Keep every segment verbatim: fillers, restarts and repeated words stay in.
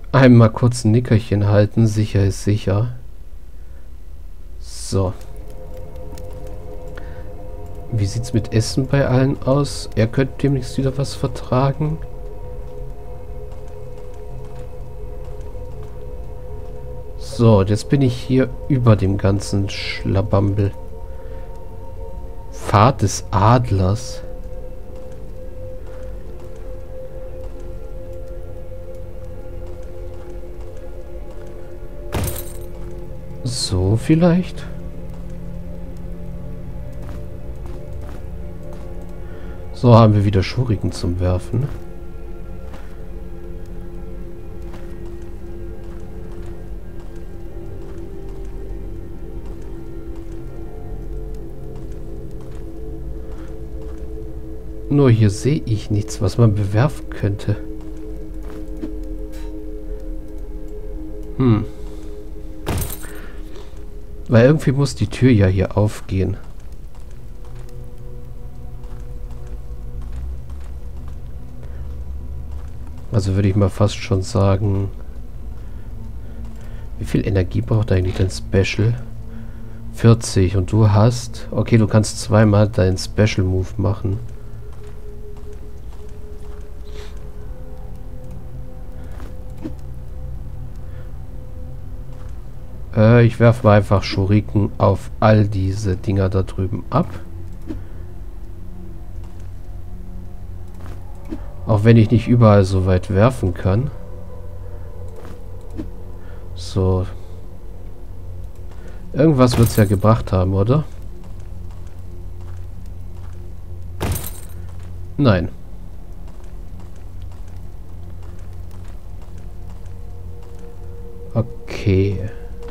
Einmal kurz ein Nickerchen halten, sicher ist sicher. So. Wie sieht's mit Essen bei allen aus? Er könnte demnächst wieder was vertragen. So, jetzt bin ich hier über dem ganzen Schlabambel. Pfad des Adlers. So vielleicht? So haben wir wieder Schuriken zum Werfen. Nur hier sehe ich nichts, was man bewerfen könnte. Hm. Weil irgendwie muss die Tür ja hier aufgehen. Also würde ich mal fast schon sagen... Wie viel Energie braucht eigentlich dein Special? vierzig und du hast... Okay, du kannst zweimal deinen Special Move machen. Äh, ich werfe mal einfach Schuriken auf all diese Dinger da drüben ab. Auch wenn ich nicht überall so weit werfen kann. So. Irgendwas wird es ja gebracht haben, oder? Nein. Okay.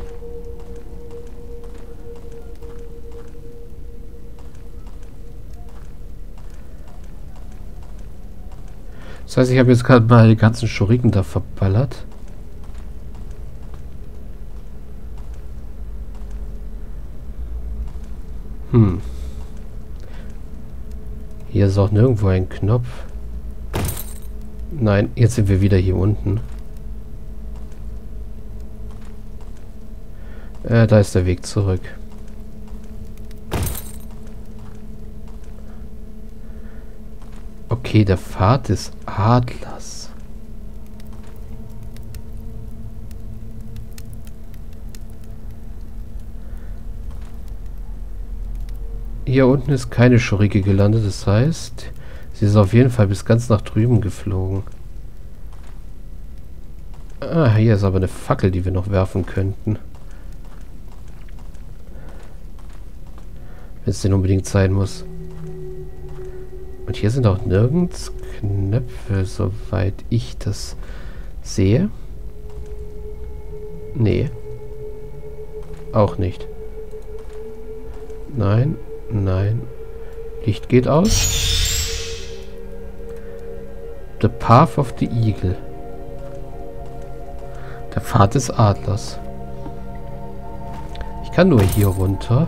Das heißt, ich habe jetzt gerade mal die ganzen Schuriken da verballert. Hm. Hier ist auch nirgendwo ein Knopf. Nein, jetzt sind wir wieder hier unten. Äh, da ist der Weg zurück. Okay, der Pfad des Adlers. Hier unten ist keine Schurike gelandet, das heißt, sie ist auf jeden Fall bis ganz nach drüben geflogen. Ah, hier ist aber eine Fackel, die wir noch werfen könnten. Wenn es denn unbedingt sein muss. Und hier sind auch nirgends Knöpfe, soweit ich das sehe. Nee. Auch nicht. Nein, nein. Licht geht aus. The Path of the Eagle. Der Pfad des Adlers. Ich kann nur hier runter.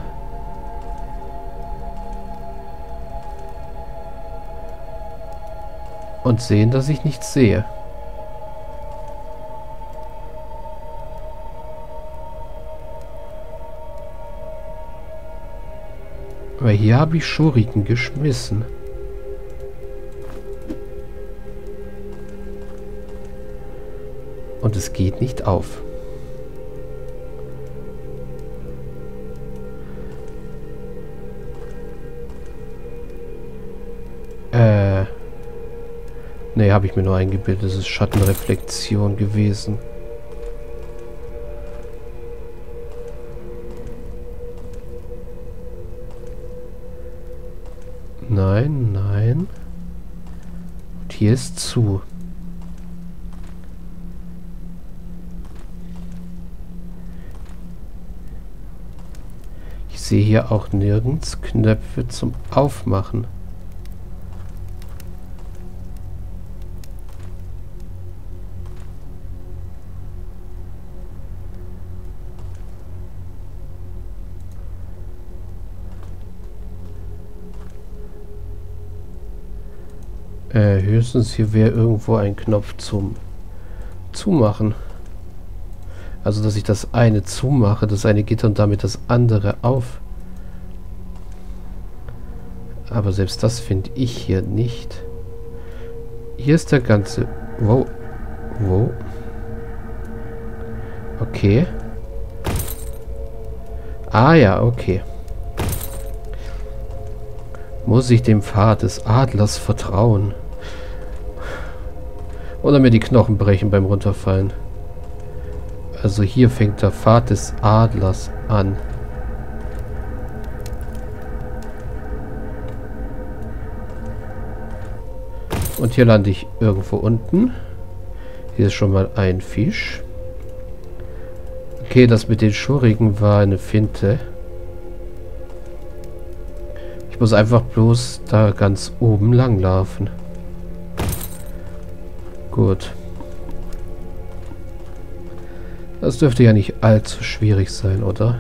Und sehen, dass ich nichts sehe. Aber hier habe ich Schuriken geschmissen. Und es geht nicht auf. Äh... Ne, habe ich mir nur eingebildet. Das ist Schattenreflexion gewesen. Nein, nein. Und hier ist zu. Ich sehe hier auch nirgends Knöpfe zum Aufmachen. Äh, höchstens hier wäre irgendwo ein Knopf zum zumachen. Also, dass ich das eine zumache, das eine Gitter und damit das andere auf. Aber selbst das finde ich hier nicht. Hier ist der ganze... Wow. Wow. Okay. Ah ja, okay. Muss ich dem Pfad des Adlers vertrauen? Oder mir die Knochen brechen beim Runterfallen? Also hier fängt der Pfad des Adlers an. Und hier lande ich irgendwo unten. Hier ist schon mal ein Fisch. Okay, das mit den Schurigen war eine Finte. Ich muss einfach bloß da ganz oben lang laufen. Gut. Das dürfte ja nicht allzu schwierig sein, oder?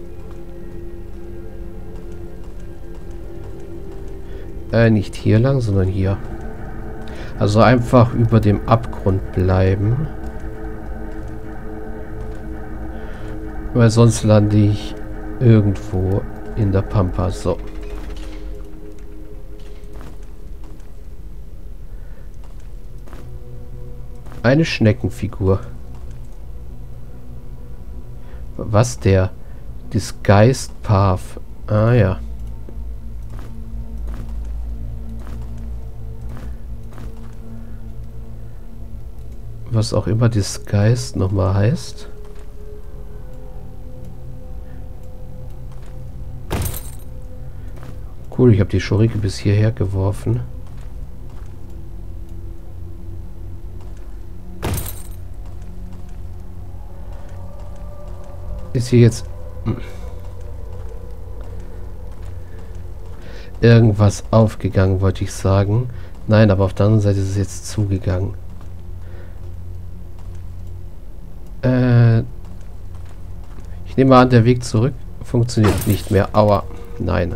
Äh, nicht hier lang, sondern hier. Also einfach über dem Abgrund bleiben. Weil sonst lande ich irgendwo in der Pampa. So. Eine Schneckenfigur. Was der? Disguised Path. Ah ja. Was auch immer Disguised nochmal heißt. Cool, ich habe die Schurike bis hierher geworfen. Ist hier jetzt irgendwas aufgegangen, wollte ich sagen. Nein, aber auf der anderen Seite ist es jetzt zugegangen. Äh, ich nehme an, der Weg zurück funktioniert nicht mehr. Aua. Nein.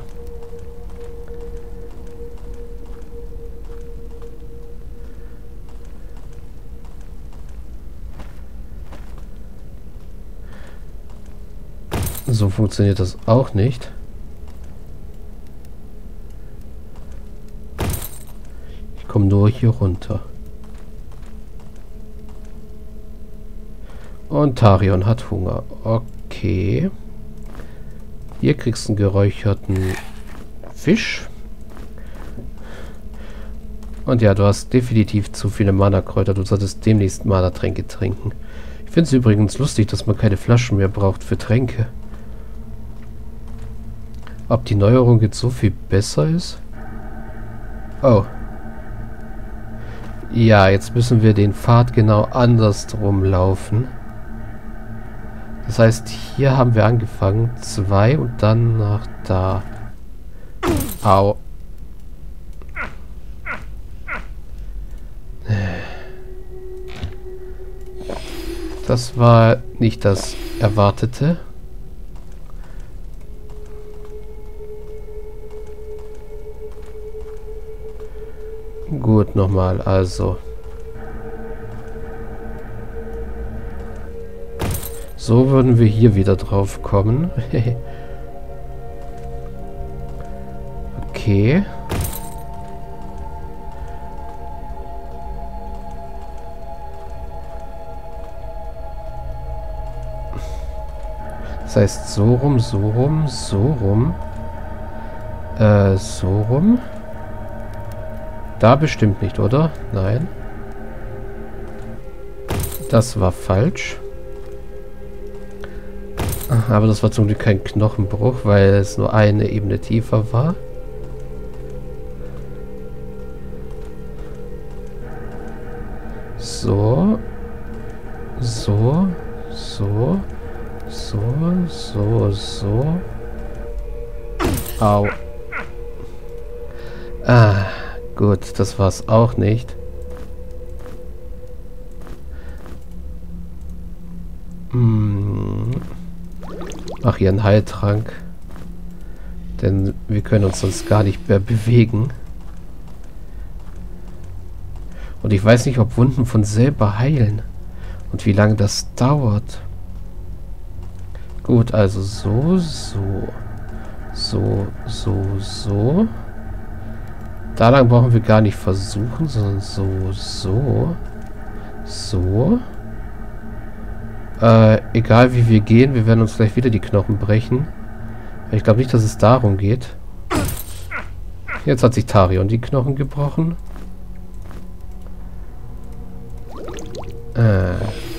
So funktioniert das auch nicht. Ich komme nur hier runter. Und Tarion hat Hunger. Okay. Hier kriegst du einen geräucherten Fisch. Und ja, du hast definitiv zu viele Mana-Kräuter. Du solltest demnächst Mana-Tränke trinken. Ich finde es übrigens lustig, dass man keine Flaschen mehr braucht für Tränke. Ob die Neuerung jetzt so viel besser ist? Oh. Ja, jetzt müssen wir den Pfad genau andersrum laufen. Das heißt, hier haben wir angefangen. Zwei und dann nach da. Au. Das war nicht das Erwartete. Gut, nochmal, also. So würden wir hier wieder drauf kommen. Okay. Das heißt, so rum, so rum, so rum. Äh, so rum. Da bestimmt nicht, oder? Nein. Das war falsch. Aber das war zum Glück kein Knochenbruch, weil es nur eine Ebene tiefer war. So. So. So. So. So. So. Au. Ah. Gut, das war's auch nicht. Hm. Mach hier einen Heiltrank. Denn wir können uns sonst gar nicht mehr bewegen. Und ich weiß nicht, ob Wunden von selber heilen. Und wie lange das dauert. Gut, also so, so. So, so, so. Da lang brauchen wir gar nicht versuchen, sondern so, so. So. Äh, egal wie wir gehen, wir werden uns gleich wieder die Knochen brechen. Ich glaube nicht, dass es darum geht. Jetzt hat sich Tarion die Knochen gebrochen. Äh.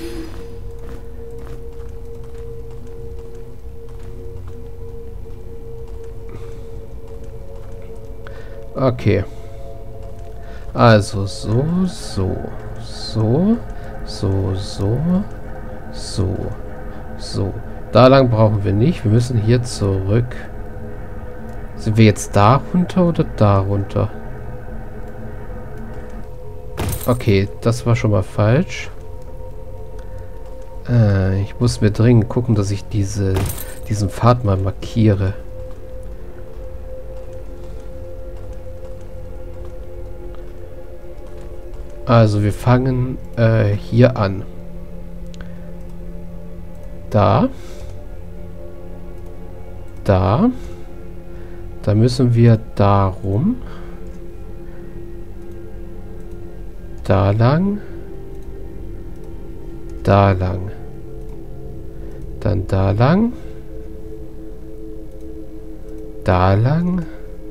Okay. Also so, so, so, so, so, so, so. Da lang brauchen wir nicht. Wir müssen hier zurück. Sind wir jetzt da runter oder da runter? Okay, das war schon mal falsch. Äh, ich muss mir dringend gucken, dass ich diese, diesen Pfad mal markiere. Also wir fangen äh, hier an. Da. Da. Da müssen wir da rum. Da lang. Da lang. Dann da lang. Da lang.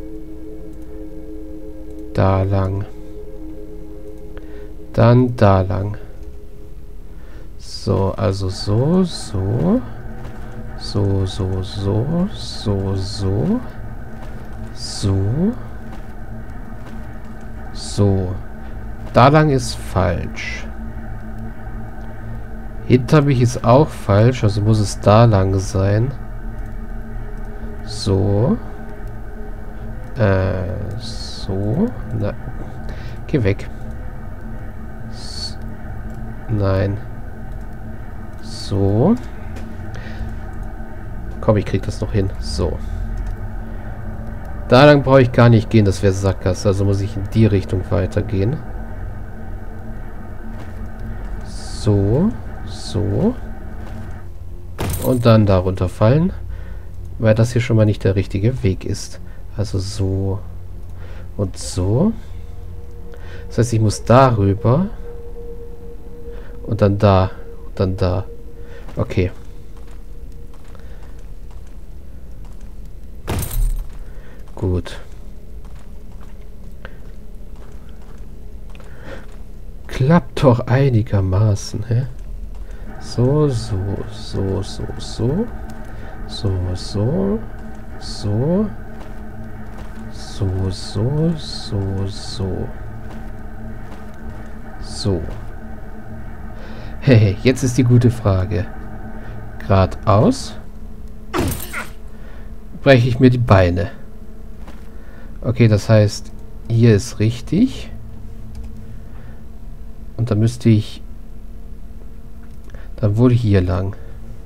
Da lang. Dann da lang. So, also so, so. So, so, so. So, so. So. So. Da lang ist falsch. Hinter mich ist auch falsch, also muss es da lang sein. So. Äh, so. Na, geh weg. S Nein. So. Komm, ich krieg das noch hin. So. Da lang brauche ich gar nicht gehen, das wäre Sackgasse. Also muss ich in die Richtung weitergehen. So. So. Und dann darunter fallen. Weil das hier schon mal nicht der richtige Weg ist. Also so. Und so. Das heißt, ich muss darüber. Und dann da. Und dann da. Okay. Gut. Klappt doch einigermaßen, hä? So, so, so, so, so. So, so. So. So, so, so, so. So. Hey, jetzt ist die gute Frage. Geradeaus. Breche ich mir die Beine. Okay, das heißt, hier ist richtig. Und dann müsste ich dann wohl hier lang.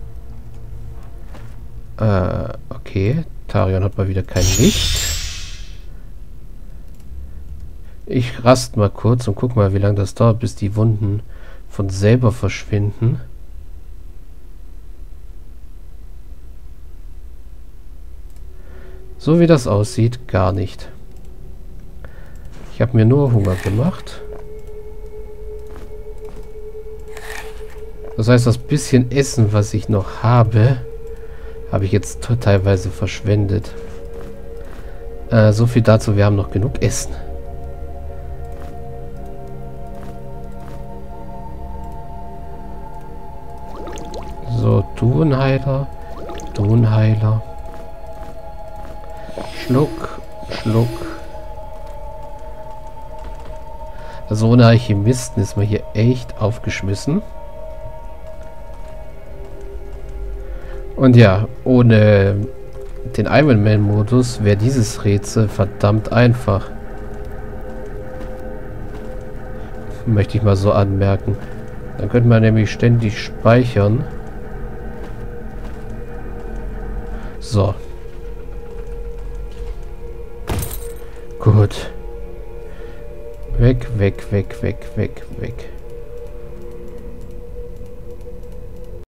Äh, okay. Tarion hat mal wieder kein Licht. Ich rast mal kurz und guck mal, wie lange das dauert, bis die Wunden von selber verschwinden. So wie das aussieht, gar nicht. Ich habe mir nur Hunger gemacht. Das heißt, das bisschen Essen, was ich noch habe, habe ich jetzt teilweise verschwendet. Äh, so viel dazu, wir haben noch genug Essen. So, du ein Heiler. Du ein Heiler. Schluck, Schluck. Also ohne Alchemisten ist man hier echt aufgeschmissen. Und ja, ohne den Iron Man Modus wäre dieses Rätsel verdammt einfach. Möchte ich mal so anmerken. Dann könnte man nämlich ständig speichern. So. Gut. Weg, weg, weg, weg, weg, weg.